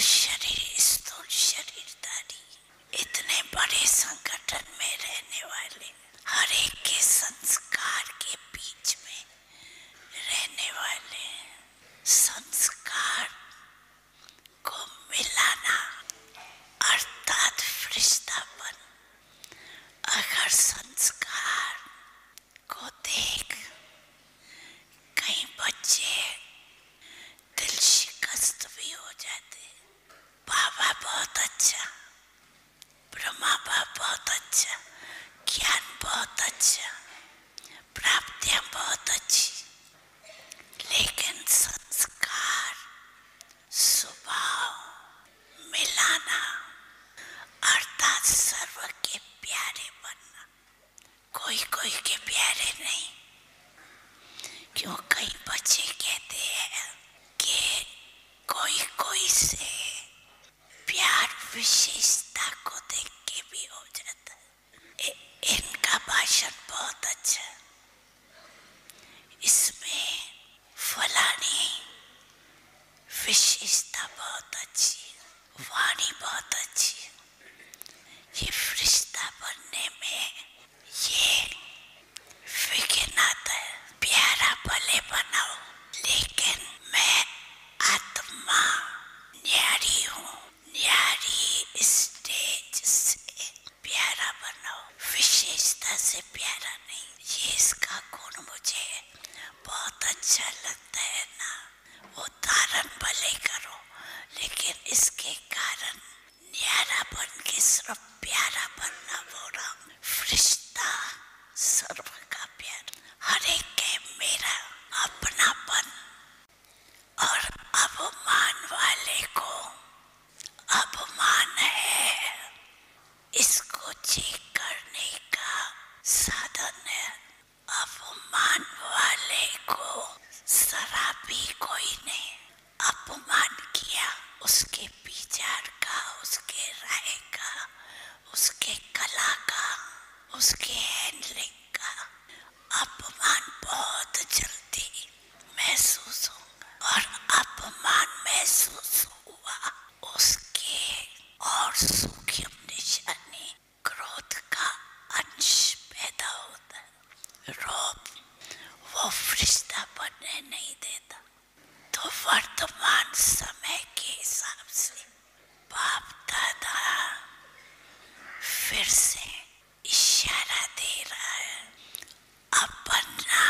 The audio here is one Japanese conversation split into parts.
शरीर स्थूल शरीरधारी, इतने बड़े संगठन में रहने वाले, हर एक के संस्कार के बीच में रहने वाले, संस्कार को मिलाना अर्थात फरिश्तापन। अगर संस्कार को देख कई बच्चे दिल शिकस्त भी हो जाते। बाबा बहुत अच्छा, ब्रह्मा बाप बहुत अच्छा, ज्ञान बहुत अच्छा, प्राप्तियां बहुत अच्छी, लेकिन संस्कार स्वभाव मिलाना अर्थात सर्व के प्यारे बनना। कोई कोई के प्यारे नहीं, क्यों कई बच्चे कहते हैं कि कोई कोई से प्यार विशेषता को देख के भी हो जाता है। इनका भाषण बहुत अच्छा, इसमें फलानी विशेषता बहुत अच्छी, वाणी बहुत अच्छी। ये फरिश्ता बनने में ये विघ्न आता है। प्यारा भले बनाओ, लेकिन मैं आत्मा न्यारी हूँ, न्यारी स्टेज से प्यारा बनाओ, विशेषता से प्यारा नहीं। ये इसका गुण मुझे बहुत अच्छा लगता है ना, वो धारण भले करो, लेकिन इसके कारण न्यारा बन के सिर्फ प्यारा बनना बोल रहा हूँ। फरिश्ता सर्व का प्यार, हर एक के मेरा अपनापन, और अपमान वाले को अपमान है, इसको चेक करने का साधन है। अपमान वाले को शराबी कोई ने अपमान किया, उसके विचार का, उसके राय का, उसके कला का, उसके हैंडलिंग का अपमान बहुत जल्दी महसूस होगा, और अपमान महसूस हुआ उसके और सूक्ष्म निशानी क्रोध का अंश पैदा होता है। रोब वो फरिश्ता बनने नहीं देता। तो वर्तमान समय के हिसाब से बाप दादा फिर से इशारा दे रहा है, अपना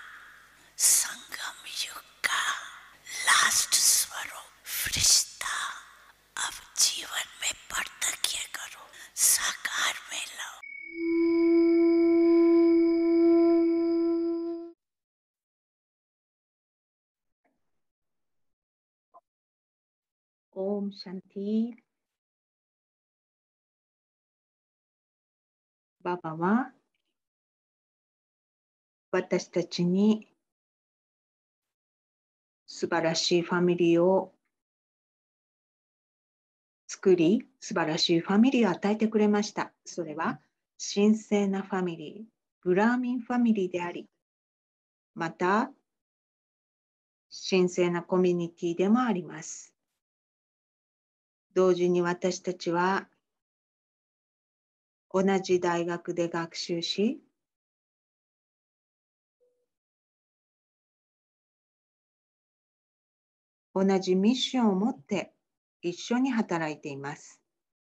संगम युग का लास्ट स्वरूप फरिश्ता अब जीवन में प्रत्यक्ष करो, साकार में लाओ। ओम शांति।ババは私たちに素晴らしいファミリーを作り、素晴らしいファミリーを与えてくれました。それは神聖なファミリー、ブラーミンファミリーであり、また神聖なコミュニティでもあります。同時に私たちは同じ大学で学習し、同じミッションを持って一緒に働いています。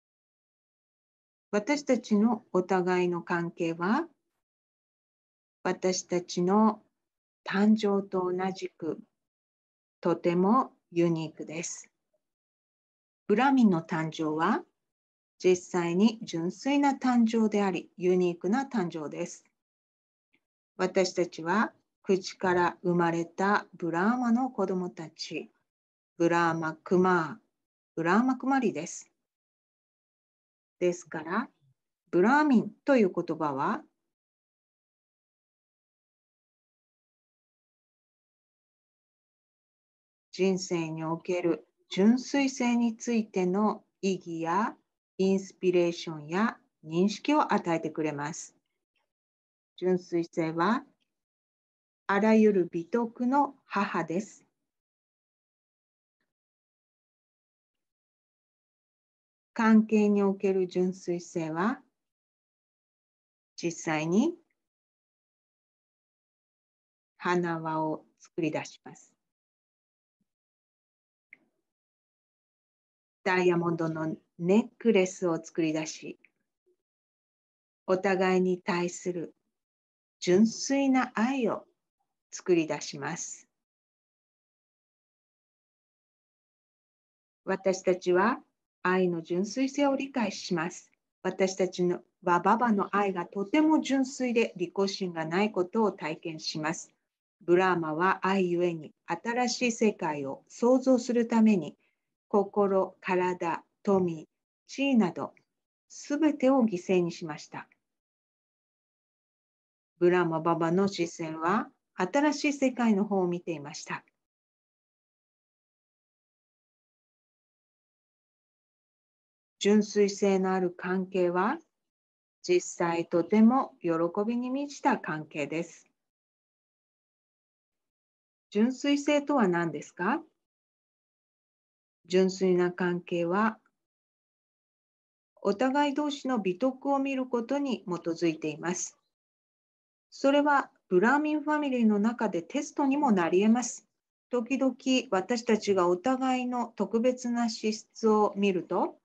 私たちのお互いの関係は、私たちの誕生と同じく、とてもユニークです。ブラミンの誕生は、実際に純粋な誕生であり、ユニークな誕生です。私たちは、口から生まれたブラーマの子供たち、ブラーマクマリです。ですから、ブラーミンという言葉は、人生における純粋性についての意義やインスピレーションや認識を与えてくれます。純粋性はあらゆる美徳の母です。 関係における純粋性は、実際に花輪を作り出します。ダイヤモンドのネックレスを作り出し、お互いに対する純粋な愛を作り出します。私たちは愛の純粋性を理解します。私たちのババの愛がとても純粋で利己心がないことを体験します。ブラーマは愛ゆえに新しい世界を創造するために心、体、富、地位などすべてを犠牲にしました。ブラーマババの視線は新しい世界の方を見ていました。純粋性のある関係は実際とても喜びに満ちた関係です。純粋性とは何ですか？純粋な関係はお互い同士の美徳を見ることに基づいています。それはブラーミンファミリーの中でテストにもなり得ます。時々私たちがお互いの特別な資質を見ると、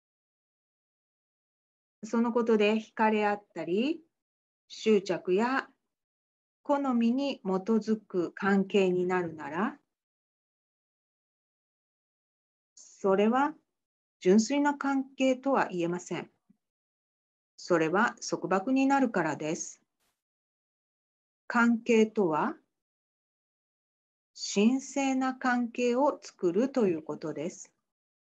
そのことで惹かれ合ったり、執着や好みに基づく関係になるなら、それは純粋な関係とは言えません。それは束縛になるからです。関係とは、神聖な関係を作るということです。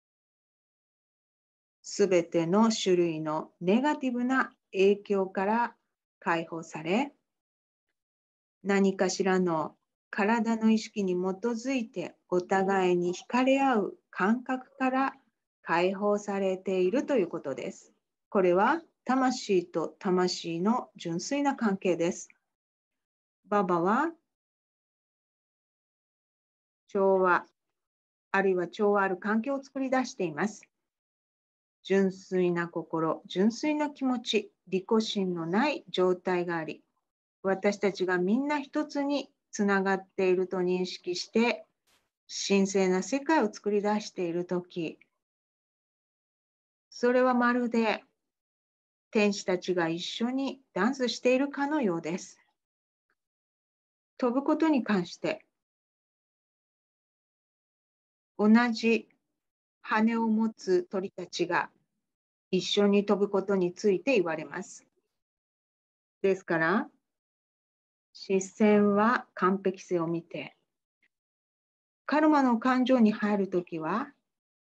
すべての種類のネガティブな影響から解放され、何かしらの体の意識に基づいてお互いに惹かれ合う感覚から解放されているということです。これは魂と魂の純粋な関係です。ババは調和、あるいは調和ある関係を作り出しています。純粋な心、純粋な気持ち、利己心のない状態があり、私たちがみんな一つにつながっていると認識して、神聖な世界を作り出しているとき、それはまるで天使たちが一緒にダンスしているかのようです。飛ぶことに関して、同じ羽を持つ鳥たちが一緒に飛ぶことについて言われます。ですから、視線は完璧性を見て、カルマの感情に入るときは、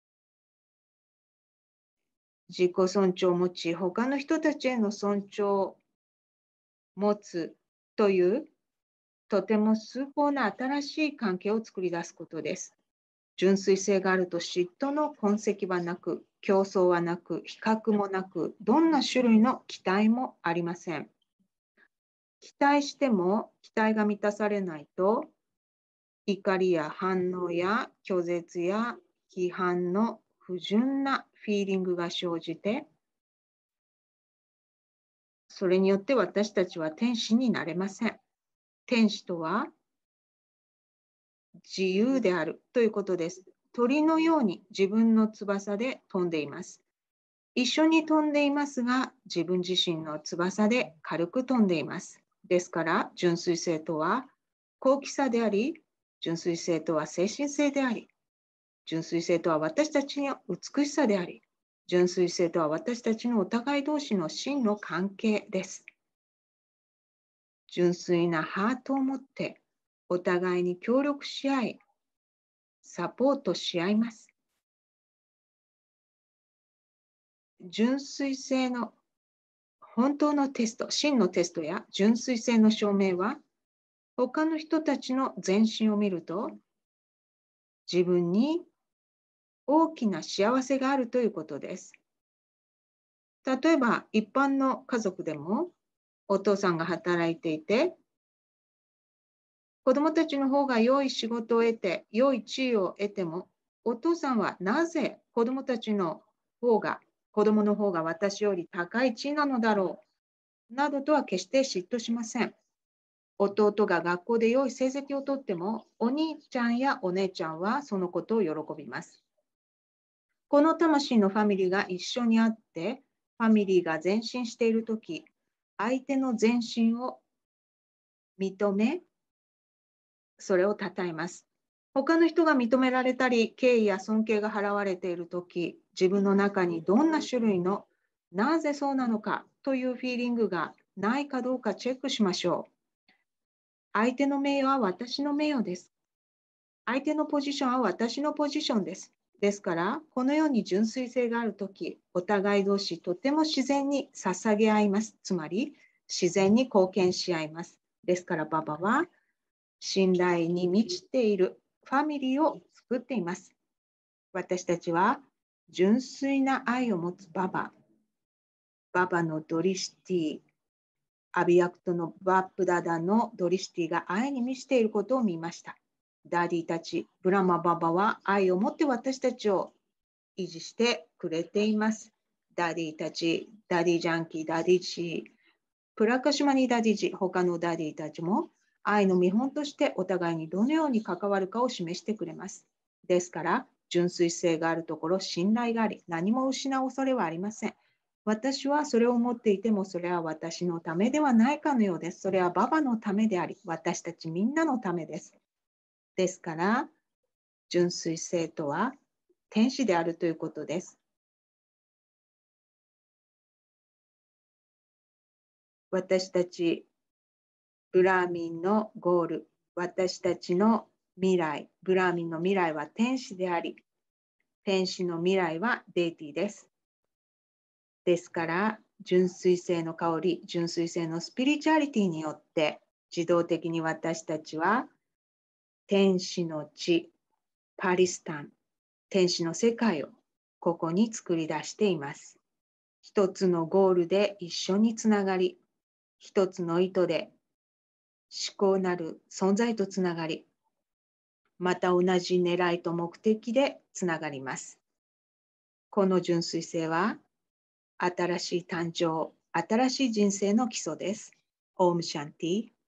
自己尊重を持ち、他の人たちへの尊重を持つという、とても崇高な新しい関係を作り出すことです。純粋性があると嫉妬の痕跡はなく、競争はなく、比較もなく、どんな種類の期待もありません。期待しても期待が満たされないと、怒りや反応や拒絶や批判の不純なフィーリングが生じて、それによって私たちは天使になれません。天使とは自由であるということです。鳥のように自分の翼で飛んでいます。一緒に飛んでいますが、自分自身の翼で軽く飛んでいます。ですから、純粋性とは高貴さであり、純粋性とは精神性であり、純粋性とは私たちの美しさであり、純粋性とは私たちのお互い同士の真の関係です。純粋なハートを持ってお互いに協力し合い、サポートし合います。純粋性の本当のテスト、真のテストや純粋性の証明は、他の人たちの全身を見ると、自分に大きな幸せがあるということです。例えば、一般の家族でも、お父さんが働いていて、子供たちの方が良い仕事を得て、良い地位を得ても、お父さんはなぜ子供たちの方が子供の方が私より高い地位なのだろう。などとは決して嫉妬しません。弟が学校で良い成績をとっても、お兄ちゃんやお姉ちゃんはそのことを喜びます。この魂のファミリーが一緒にあって、ファミリーが前進しているとき、相手の前進を認め、それを称えます。他の人が認められたり、敬意や尊敬が払われているとき、自分の中にどんな種類のなぜそうなのかというフィーリングがないかどうかチェックしましょう。相手の名誉は私の名誉です。相手のポジションは私のポジションです。ですから、このように純粋性があるとき、お互い同士とても自然に捧げ合います。つまり、自然に貢献し合います。ですから、ババは信頼に満ちているファミリーを作っています。私たちは純粋な愛を持つババのドリシティ、アビヤクトのバップダダのドリシティが愛に満ちていることを見ました。ダディたち、ブラマババは愛を持って私たちを維持してくれています。ダディたち、ダディジャンキー、ダディチー、プラカシマニダディジ、他のダディたちも愛の見本としてお互いにどのように関わるかを示してくれます。ですから、純粋性があるところ、信頼があり、何も失う恐れはありません。私はそれを持っていても、それは私のためではないかのようです。それはババのためであり、私たちみんなのためです。ですから、純粋性とは天使であるということです。私たちブラーミンのゴール、私たちの未来、ブラーミンの未来は天使であり、天使の未来はデイティです。ですから、純粋性の香り、純粋性のスピリチュアリティによって、自動的に私たちは天使の地、パリスタン、天使の世界をここに作り出しています。一つのゴールで一緒につながり、一つの意図で思考なる存在とつながり、また同じ狙いと目的でつながります。この純粋性は新しい誕生、新しい人生の基礎です。オームシャンティ。